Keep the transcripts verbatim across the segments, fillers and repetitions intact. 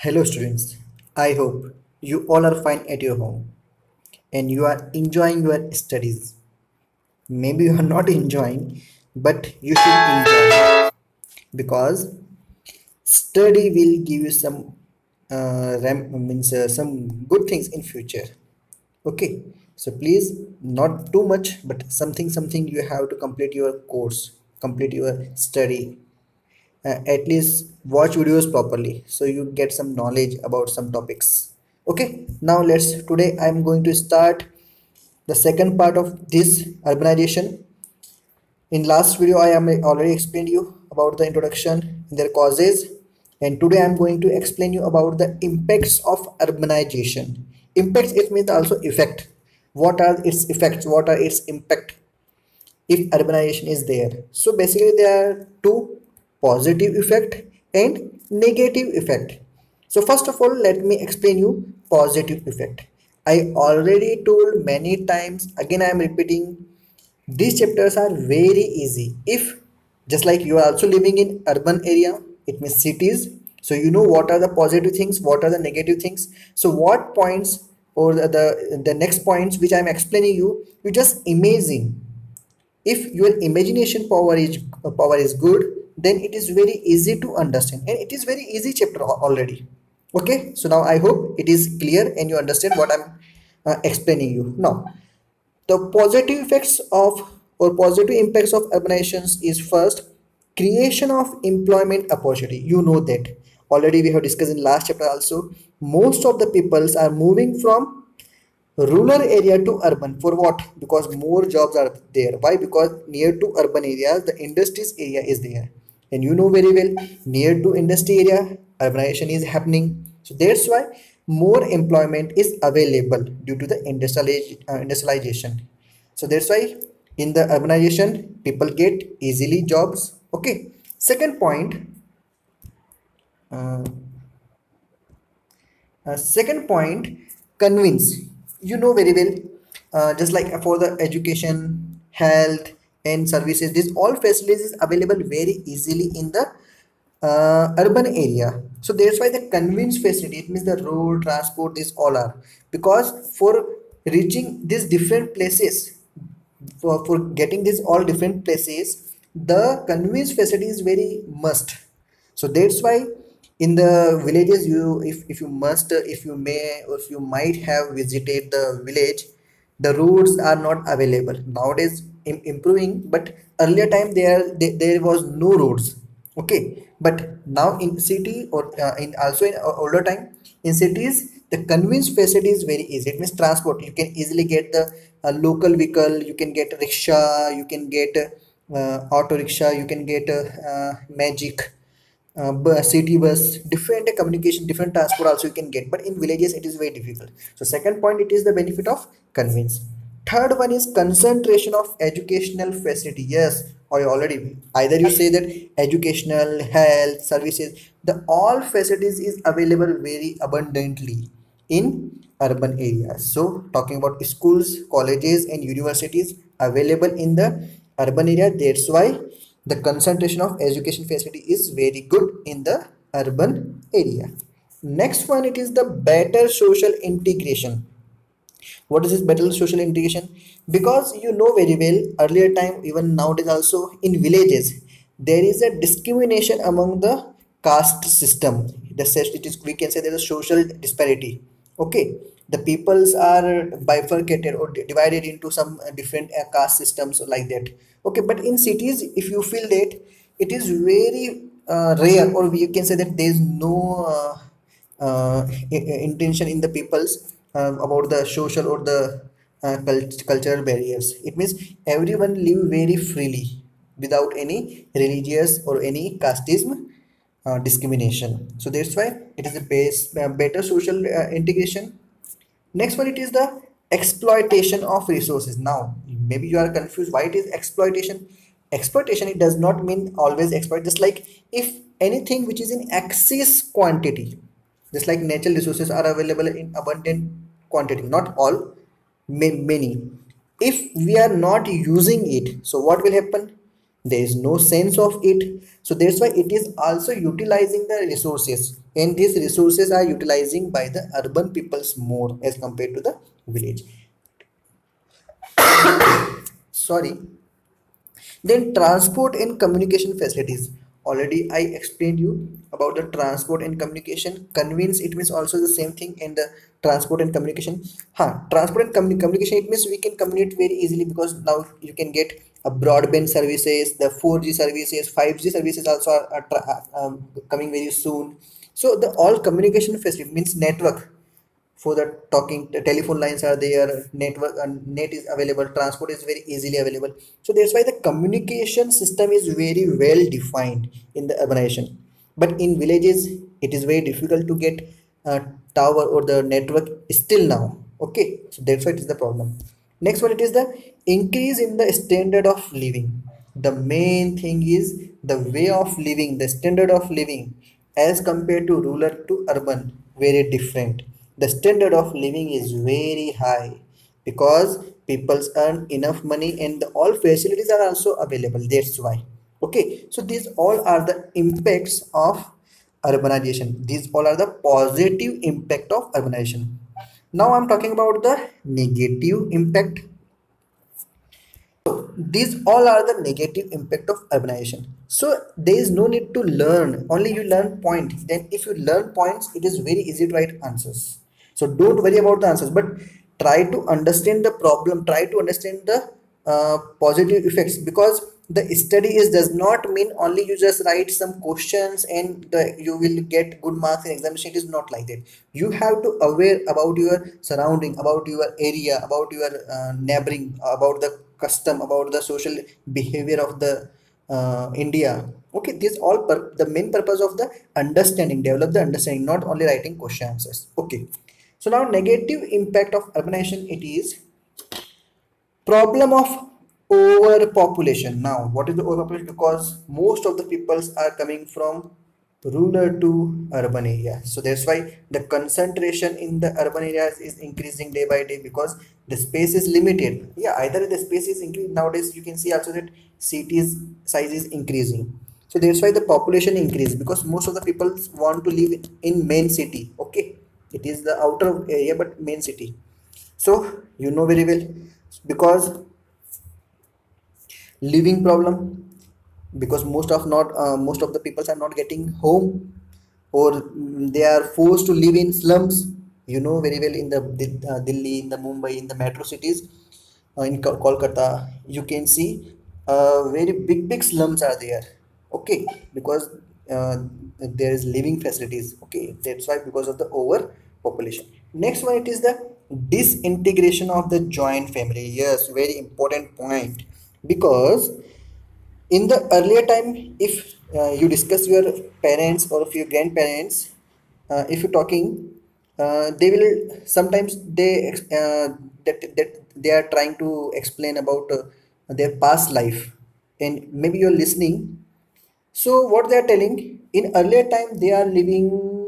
Hello, students. I hope you all are fine at your home and you are enjoying your studies. Maybe you are not enjoying, but you should enjoy because study will give you some uh, ram- means uh, some good things in future. Okay, so please not too much, but something something you have to complete your course, complete your study, uh, at least watch videos properly so you get some knowledge about some topics. Okay, now let's today I'm going to start the second part of this urbanization. In last video I am already explained you about the introduction and their causes, and today I'm going to explain you about the impacts of urbanization. Impacts, it means also effect. What are its effects, what are its impact if urbanization is there? So basically there are two: positive effect and negative effect. So first of all, let me explain you positive effect. I already told many times, again I am repeating, these chapters are very easy if just like you are also living in urban area, it means cities, so you know what are the positive things, what are the negative things. So what points or the the, the next points which I am explaining you, you just imagine. If your imagination power is uh, power is good, then it is very easy to understand and it is very easy chapter al- already. Okay, so now I hope it is clear and you understand what I'm uh, explaining you now. The positive effects of or positive impacts of urbanizations is first, creation of employment opportunity. You know that already we have discussed in last chapter also. Most of the peoples are moving from rural area to urban. For what? Because more jobs are there. Why? Because near to urban areas the industries area is there, and you know very well, near to industry area urbanization is happening. So that's why more employment is available due to the industrializ- uh, industrialization. So that's why in the urbanization people get easily jobs. Okay, second point. uh, Uh, second point, convince. You know very well, uh, just like for the education, health, and services, these all facilities is available very easily in the uh, urban area. So that's why the convenience facility, it means the road, transport, these all are. Because for reaching these different places, for, for getting these all different places, the convenience facility is very must. So that's why in the villages, you if, if you must, if you may, or if you might have visited the village, the roads are not available nowadays, im- improving, but earlier time there, there there was no roads. Okay, but now in city or uh, in also in o- older time, in cities the convenience facility is very easy. It means transport, you can easily get the uh, local vehicle, you can get rickshaw, you can get uh, auto rickshaw, you can get uh, uh, magic uh, bus, city bus, different communication, different transport also you can get. But in villages, it is very difficult. So second point, it is the benefit of convenience. Third one is concentration of educational facility. Yes, I already either you say that educational, health, services, the all facilities is available very abundantly in urban areas. So talking about schools, colleges, and universities available in the urban area. That's why the concentration of education facility is very good in the urban area. Next one, it is the better social integration. What is this better social integration? Because you know very well, earlier time, even nowadays also in villages, there is a discrimination among the caste system. The ses- it is, we can say there is social disparity. Okay, the peoples are bifurcated or di- divided into some uh, different uh, caste systems or like that. Okay, but in cities, if you feel that, it is very uh, rare, or we can say that there is no uh, uh, i- i- intention in the peoples uh, about the social or the uh, cult- cultural barriers. It means everyone live very freely without any religious or any casteism uh, discrimination. So that's why it is a base uh, better social uh, integration. Next one, it is the exploitation of resources. Now, maybe you are confused why it is exploitation. Exploitation, it does not mean always exploit. Just like if anything which is in excess quantity, just like natural resources are available in abundant quantity, not all, ma- many. If we are not using it, so what will happen? There is no sense of it. So that's why it is also utilizing the resources, and these resources are utilizing by the urban peoples more as compared to the village. Sorry. Then transport and communication facilities. Already I explained you about the transport and communication. Convenience, it means also the same thing in the transport and communication. Huh, transport and commu- communication, it means we can communicate very easily because now you can get a broadband services, the four G services, five G services also are, are tra- uh, um, coming very soon. So the all communication facility means network for the talking, the telephone lines are there, network and net is available, transport is very easily available. So that's why the communication system is very well defined in the urbanization. But in villages it is very difficult to get a tower or the network still now. Okay, so that's why it is the problem. Next one, it is the increase in the standard of living. The main thing is the way of living, the standard of living as compared to rural to urban, very different. The standard of living is very high because people earn enough money and the, all facilities are also available. That's why. Okay, so these all are the impacts of urbanization. These all are the positive impact of urbanization. Now I'm talking about the negative impact. These all are the negative impact of urbanization. So there is no need to learn, only you learn point. Then if you learn points, it is very easy to write answers. So don't worry about the answers, but try to understand the problem, try to understand the uh, positive effects, because the study is does not mean only you just write some questions and the, you will get good marks in examination. It is not like that. You have to aware about your surrounding, about your area, about your uh, neighboring, about the custom, about the social behavior of the uh, India. Okay, this all pur- the main purpose of the understanding, develop the understanding, not only writing question answers. Okay, so now negative impact of urbanization, it is problem of overpopulation. Now what is the overpopulation? Because most of the peoples are coming from rural to urban area, so that's why the concentration in the urban areas is increasing day by day, because the space is limited. Yeah, either the space is increasing nowadays, you can see also that cities size is increasing. So that's why the population increase, because most of the people want to live in main city. Okay, it is the outer area but main city. So you know very well, because living problem, because most of not uh, most of the people are not getting home, or mm, they are forced to live in slums. You know very well, in the Di- uh, Delhi, in the Mumbai, in the metro cities, uh, in Kol- Kolkata, you can see uh, very big big slums are there. Okay, because uh, there is living facilities. Okay, that's why, because of the overpopulation. Next one, it is the disintegration of the joint family. Yes, very important point, because in the earlier time, if uh, you discuss your parents or if your grandparents, uh, if you're talking, uh, they will sometimes they ex- uh, that, that they are trying to explain about uh, their past life, and maybe you're listening. So what they are telling, in earlier time they are living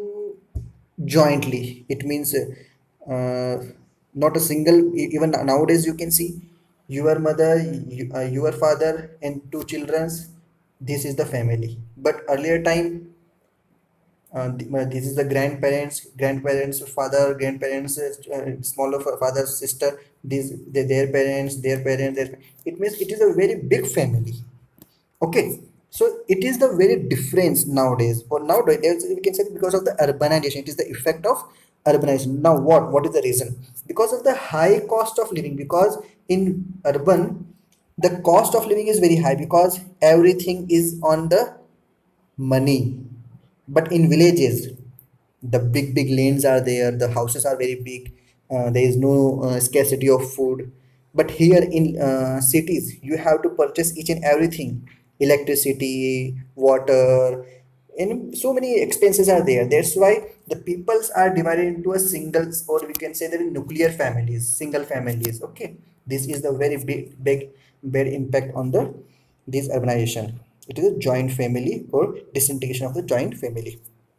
jointly. It means uh, uh, not a single, e- even nowadays you can see your mother, you, uh, your father and two childrens, this is the family. But earlier time, uh, th- uh, this is the grandparents, grandparents father, grandparents, uh, smaller fa- father, sister, these they, their parents, their parents, their, it means it is a very big family. Okay, so it is the very difference nowadays. Or nowadays we can say because of the urbanization, it is the effect of urbanization. Now what? What is the reason? Because of the high cost of living. Because in urban, the cost of living is very high because everything is on the money. But in villages, the big big lanes are there, the houses are very big, uh, there is no uh, scarcity of food. But here in uh, cities, you have to purchase each and everything, electricity, water, and so many expenses are there. That's why the peoples are divided into a single, or we can say that nuclear families, single families. Okay, this is the very big big bad impact on the this urbanization. It is a joint family or disintegration of the joint family.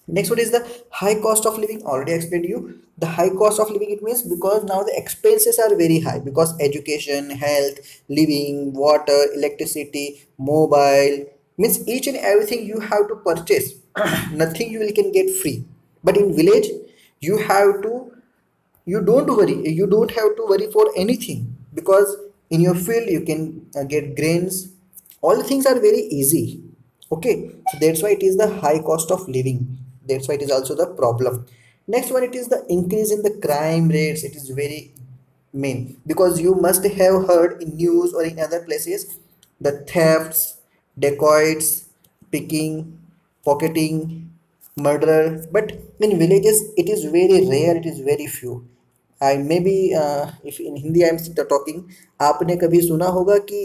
Next one is the high cost of living. Already explained to you the high cost of living. It means because now the expenses are very high because education, health, living, water, electricity, mobile means each and everything you have to purchase. Nothing you will can get free. But in village, you have to you don't worry you don't have to worry for anything because in your field you can uh, get grains. All the things are very easy. Okay, so that's why it is the high cost of living. That's why it is also the problem. Next one, it is the increase in the crime rates. It is very main because you must have heard in news or in other places the thefts, dacoits, picking, pocketing, murder. But in villages it is very rare, it is very few. I maybe uh, if in Hindi I am talking, आपने कभी सुना होगा कि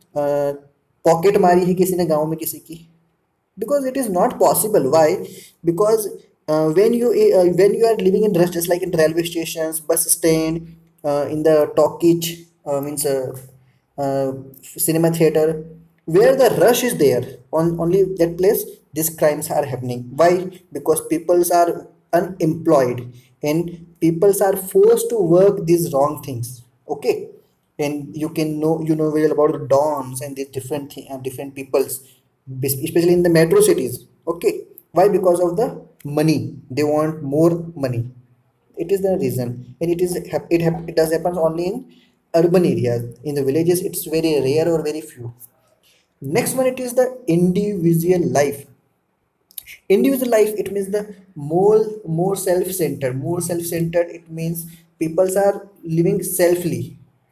pocket मारी है किसी ने गांव में किसी की? Because it is not possible. Why? Because uh, when you uh, when you are living in rest, just like in railway stations, bus stand, uh, in the talkies, uh, means uh, uh, cinema theater, where the rush is there, on only that place these crimes are happening. Why? Because peoples are unemployed and peoples are forced to work these wrong things. Okay, and you can know you know very well about the dons and these different thi- uh, different peoples, bes- especially in the metro cities. Okay, why? Because of the money, they want more money. It is the reason, and it is hap- it, hap- it does happens only in urban areas. In the villages it's very rare or very few. Next one, it is the individual life. Individual life, it means the more more self-centered. More self-centered, it means peoples are living selfly.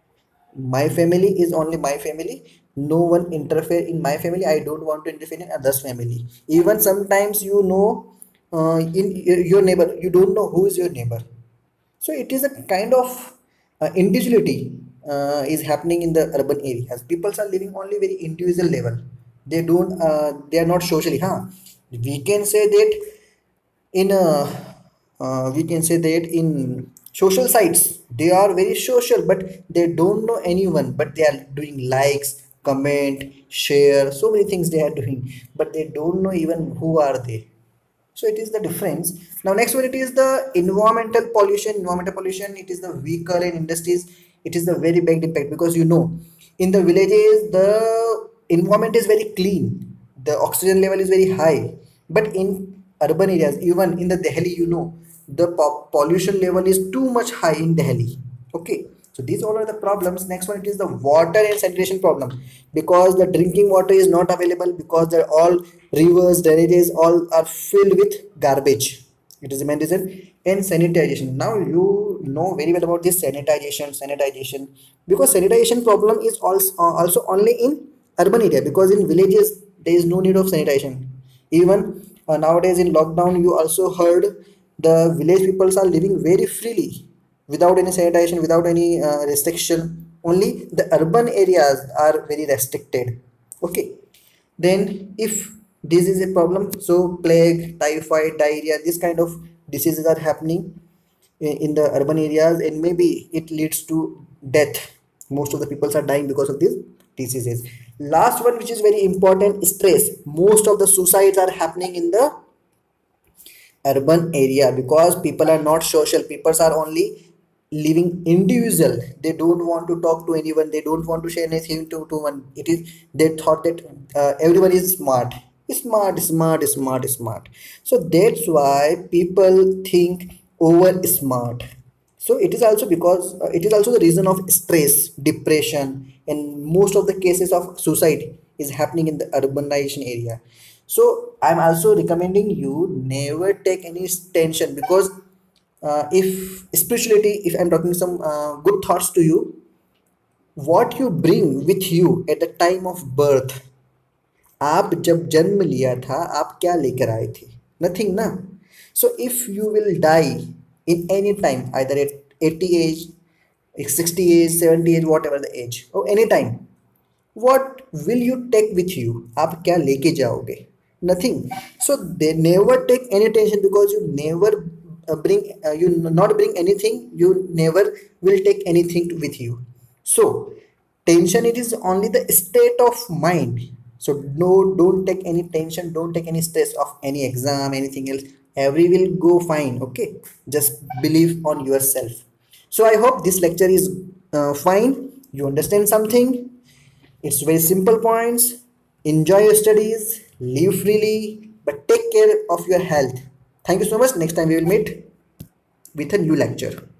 My family is only my family. No one interfere in my family. I don't want to interfere in others family. Even sometimes, you know, uh, in y- your neighbor, you don't know who is your neighbor. So it is a kind of uh, individuality uh, is happening in the urban areas. People are living only very individual level. They don't uh, they are not socially, huh? We can say that in a uh, we can say that in social sites they are very social, but they don't know anyone, but they are doing likes, comment, share, so many things they are doing, but they don't know even who are they. So it is the difference. Now next one, it is the environmental pollution. Environmental pollution, it is the vehicle and industries. It is the very big impact because, you know, in the villages the environment is very clean, the oxygen level is very high. But in urban areas, even in the Delhi, you know, the po- pollution level is too much high in Delhi. Okay, so these all are the problems. Next one, it is the water and sanitation problem because the drinking water is not available because they're all rivers, drainages, all are filled with garbage. It is the main reason. And sanitization, now you know very well about this sanitization sanitization because sanitization problem is also uh, also only in urban area because in villages there is no need of sanitation. Even uh, nowadays in lockdown, you also heard the village peoples are living very freely without any sanitation, without any uh, restriction. Only the urban areas are very restricted. Okay, then if this is a problem, so plague, typhoid, diarrhea, this kind of diseases are happening i- in the urban areas, and maybe it leads to death. Most of the people are dying because of these diseases. Last one, which is very important, stress. Most of the suicides are happening in the urban area because people are not social. People are only living individual. They don't want to talk to anyone, they don't want to share anything to, to one. It is, they thought that uh, everyone is smart smart smart smart smart. So that's why people think over smart. So it is also because uh, it is also the reason of stress, depression, and most of the cases of suicide is happening in the urbanization area. So I'm also recommending you never take any tension because uh, if spirituality, if I'm talking some uh, good thoughts to you, what you bring with you at the time of birth, आप जब जन्म लिया था आप क्या लेकर आए थे? Nothing ना. So if you will die in any time, either at eighty age, sixty age, seventy age, whatever the age, or any time, what will you take with you? आप क्या लेके जाओगे? Nothing. So they never take any tension because you never uh, bring uh, you not bring anything, you never will take anything to- with you. So tension, it is only the state of mind. So no, don't take any tension, don't take any stress of any exam, anything else. every will go fine. Okay, just believe on yourself. So I hope this lecture is uh, fine, you understand something. It's very simple points. Enjoy your studies, live freely, but take care of your health. Thank you so much. Next time we will meet with a new lecture.